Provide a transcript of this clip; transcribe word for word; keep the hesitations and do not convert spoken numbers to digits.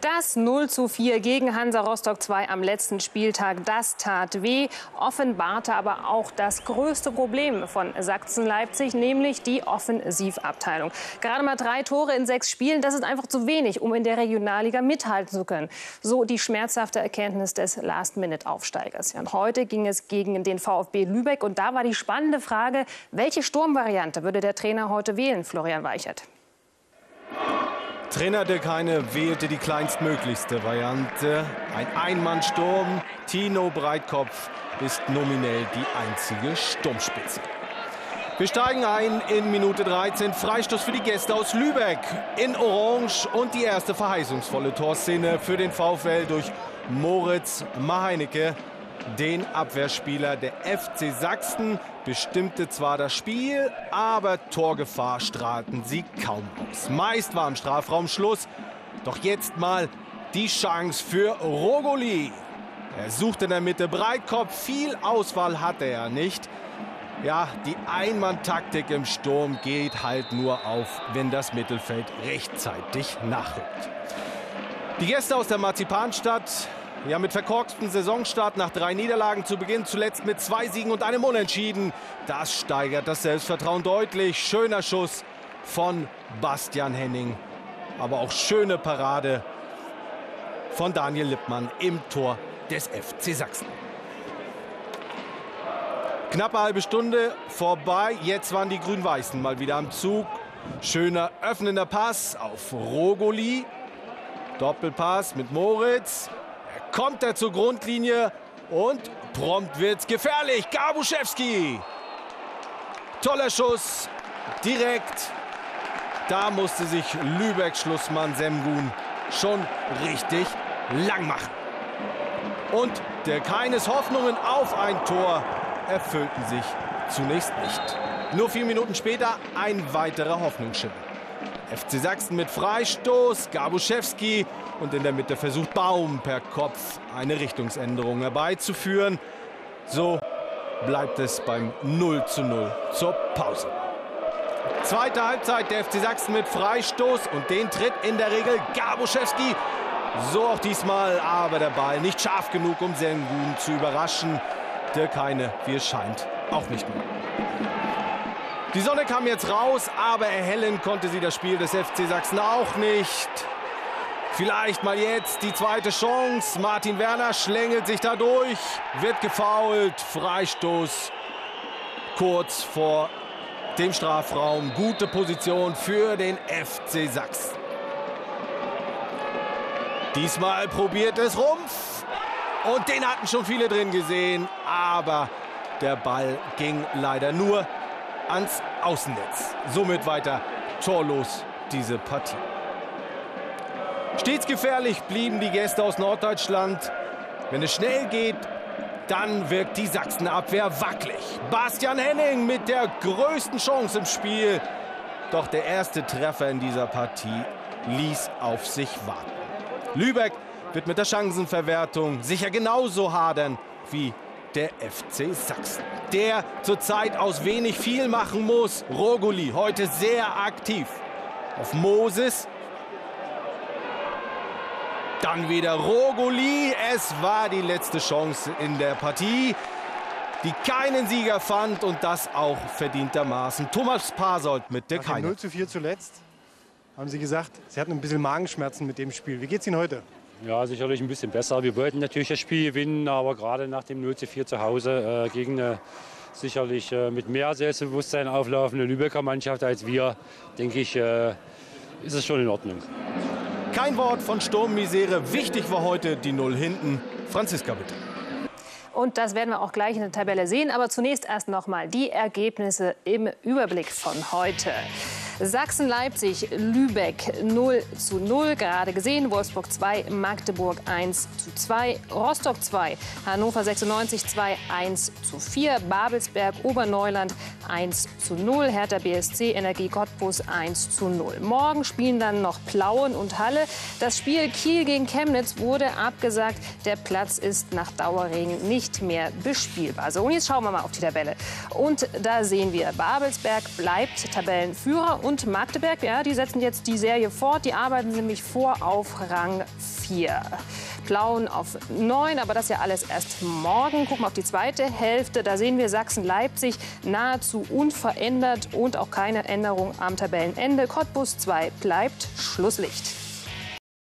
Das null zu vier gegen Hansa Rostock zwei am letzten Spieltag, das tat weh, offenbarte aber auch das größte Problem von Sachsen-Leipzig, nämlich die Offensivabteilung. Gerade mal drei Tore in sechs Spielen, das ist einfach zu wenig, um in der Regionalliga mithalten zu können. So die schmerzhafte Erkenntnis des Last-Minute-Aufsteigers. Und heute ging es gegen den VfB Lübeck und da war die spannende Frage, welche Sturmvariante würde der Trainer heute wählen, Florian Weichert? Trainer Dirk Heine wählte die kleinstmöglichste Variante. Ein Einmannsturm. Tino Breitkopf ist nominell die einzige Sturmspitze. Wir steigen ein in Minute dreizehn. Freistoß für die Gäste aus Lübeck in Orange. Und die erste verheißungsvolle Torszene für den VfL durch Moritz Maheinecke. Den Abwehrspieler der F C Sachsen bestimmte zwar das Spiel, aber Torgefahr strahlten sie kaum aus. Meist war im Strafraum Schluss, doch jetzt mal die Chance für Rogoli. Er sucht in der Mitte Breitkopf, viel Auswahl hatte er nicht. Ja, die Einmann-Taktik im Sturm geht halt nur auf, wenn das Mittelfeld rechtzeitig nachrückt. Die Gäste aus der Marzipanstadt, ja, mit verkorkstem Saisonstart nach drei Niederlagen zu Beginn, zuletzt mit zwei Siegen und einem Unentschieden. Das steigert das Selbstvertrauen deutlich. Schöner Schuss von Bastian Henning. Aber auch schöne Parade von Daniel Lippmann im Tor des F C Sachsen. Knappe halbe Stunde vorbei. Jetzt waren die Grün-Weißen mal wieder am Zug. Schöner öffnender Pass auf Rogoli. Doppelpass mit Moritz. Kommt er zur Grundlinie und prompt wird's gefährlich. Gabuszewski. Toller Schuss. Direkt. Da musste sich Lübeck-Schlussmann Semgun schon richtig lang machen. Und der Heines Hoffnungen auf ein Tor erfüllten sich zunächst nicht. Nur vier Minuten später ein weiterer Hoffnungsschimmer. F C Sachsen mit Freistoß, Gabuszewski und in der Mitte versucht Baum per Kopf eine Richtungsänderung herbeizuführen. So bleibt es beim null zu null zur Pause. Zweite Halbzeit, der F C Sachsen mit Freistoß und den tritt in der Regel Gabuszewski. So auch diesmal, aber der Ball nicht scharf genug, um Sengun zu überraschen. Dirk Heine, wie es scheint, auch nicht mehr. Die Sonne kam jetzt raus, aber erhellen konnte sie das Spiel des F C Sachsen auch nicht. Vielleicht mal jetzt die zweite Chance. Martin Werner schlängelt sich da durch, wird gefoult. Freistoß kurz vor dem Strafraum. Gute Position für den F C Sachsen. Diesmal probiert es Rumpf. Und den hatten schon viele drin gesehen. Aber der Ball ging leider nur ans Außennetz. Somit weiter torlos diese Partie. Stets gefährlich blieben die Gäste aus Norddeutschland. Wenn es schnell geht, dann wirkt die Sachsenabwehr wackelig. Bastian Henning mit der größten Chance im Spiel. Doch der erste Treffer in dieser Partie ließ auf sich warten. Lübeck wird mit der Chancenverwertung sicher genauso hadern wie der F C Sachsen, der zurzeit aus wenig viel machen muss. Rogoli heute sehr aktiv. Auf Moses. Dann wieder Rogoli. Es war die letzte Chance in der Partie, die keinen Sieger fand und das auch verdientermaßen. Thomas Pasold mit Dirk Heine. null zu vier zuletzt haben Sie gesagt, Sie hatten ein bisschen Magenschmerzen mit dem Spiel. Wie geht's Ihnen heute? Ja, sicherlich ein bisschen besser. Wir wollten natürlich das Spiel gewinnen, aber gerade nach dem null zu vier zu Hause äh, gegen eine sicherlich äh, mit mehr Selbstbewusstsein auflaufende Lübecker Mannschaft als wir, denke ich, äh, ist es schon in Ordnung. Kein Wort von Sturmmisere. Wichtig war heute die Null hinten. Franziska, bitte. Und das werden wir auch gleich in der Tabelle sehen. Aber zunächst erst noch mal die Ergebnisse im Überblick von heute. Sachsen-Leipzig, Lübeck null zu null, gerade gesehen. Wolfsburg zwei, Magdeburg eins zu zwei, Rostock zwei, Hannover sechsundneunzig zwei, eins zu vier, Babelsberg, Oberneuland eins zu null, Hertha B S C, Energie Cottbus eins zu null. Morgen spielen dann noch Plauen und Halle. Das Spiel Kiel gegen Chemnitz wurde abgesagt. Der Platz ist nach Dauerregen nicht mehr bespielbar. So, und jetzt schauen wir mal auf die Tabelle. Und da sehen wir, Babelsberg bleibt Tabellenführer und und Magdeburg, ja, die setzen jetzt die Serie fort. Die arbeiten nämlich vor auf Rang vier. Plauen auf neun, aber das ja alles erst morgen. Gucken wir auf die zweite Hälfte. Da sehen wir Sachsen-Leipzig nahezu unverändert und auch keine Änderung am Tabellenende. Cottbus zwei bleibt Schlusslicht.